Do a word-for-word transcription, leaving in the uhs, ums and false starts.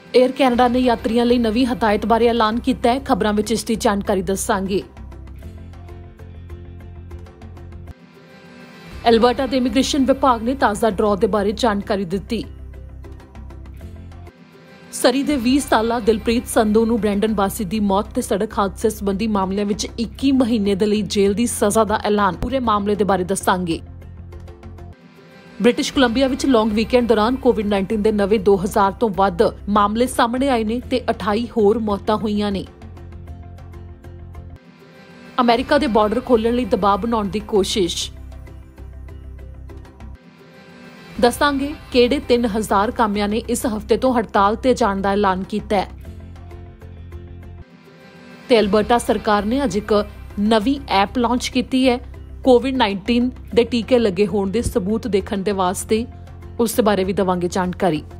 Air Canada ने यात्रियों ਲਈ नवी हदायत बारे ऐलान किया है। खबरों में इसकी जानकारी दसांगे। एल्बर्टा के इमीग्रेशन विभाग ने ताज़ा ड्रॉ के बारे जानकारी दी। सरी के बीस साला दिलप्रीत संधू नूं ब्रैंडन वासी की मौत ते सड़क हादसे संबंधी मामलों में इक्की महीने के लिए जेल की सज़ा का ऐलान। पूरे मामले के बारे दसांगे। ब्रिटिश कोलंबिया विच लॉन्ग वीकेंड दौरान कोविड नाइनटीन के नवे दो हज़ार तो वध मामले सामने आए ने ते अठाई होर मौतां होईयां ने। अमेरिका के बॉर्डर खोलण लई दबाव बनाउण दी कोशिश। दसांगे किहड़े तीन हज़ार कामियां ने इस हफ्ते तो हड़ताल ते जाण दा ऐलान कीता है। ते एल्बर्टा सरकार ने अज एक नवी ऐप लॉन्च की है कोविड नाइनटीन के टीके लगे होने के सबूत देखने के वास्ते। उस बारे भी देवांगे जानकारी।